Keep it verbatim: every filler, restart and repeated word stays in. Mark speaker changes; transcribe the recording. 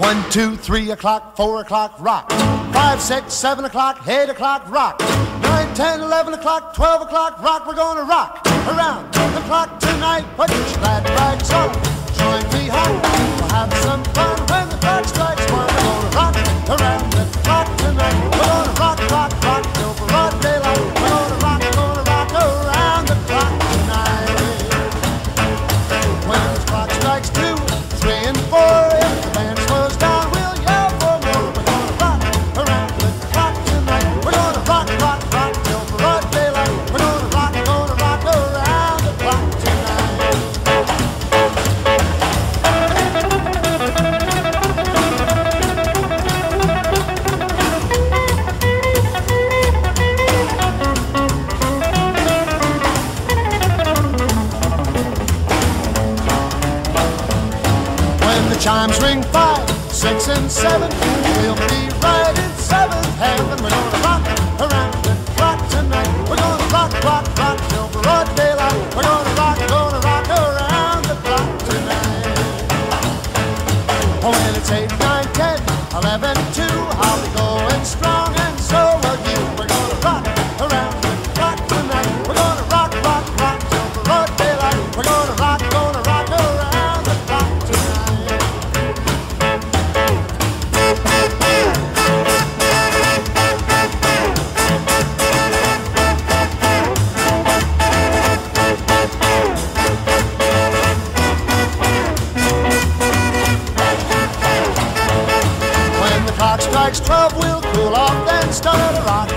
Speaker 1: One, two, three o'clock, four o'clock, rock. Five, six, seven o'clock, eight o'clock, rock. Nine, ten, eleven o'clock, twelve o'clock, rock. We're gonna rock around the clock tonight. Put your glad rags on, join me home. We'll have some fun when the clock strikes one. We're gonna rock around the clock tonight. We're gonna rock, rock, rock till broad daylight. We're gonna rock, gonna rock around the clock tonight. When the clock strikes two, three, and four, if the band slows down, we'll yell for more. We're gonna rock around the clock tonight. We're gonna rock, rock, rock till broad daylight. We're gonna rock, gonna rock around the clock tonight. When the chimes ring five, six, and seven, we'll be right in seventh heaven. We're gonna rock around the clock tonight. We're gonna rock, rock, rock till broad daylight. We're gonna rock, gonna rock around the clock tonight. Oh, when it's eight, nine, ten, eleven, two, I'll be going strong, and so will you. We're gonna rock around the clock tonight. We're gonna rock, rock, rock till broad daylight. We're gonna rock, gonna rock around the clock tonight. When the clock strikes twelve, we'll cool off, then start a rock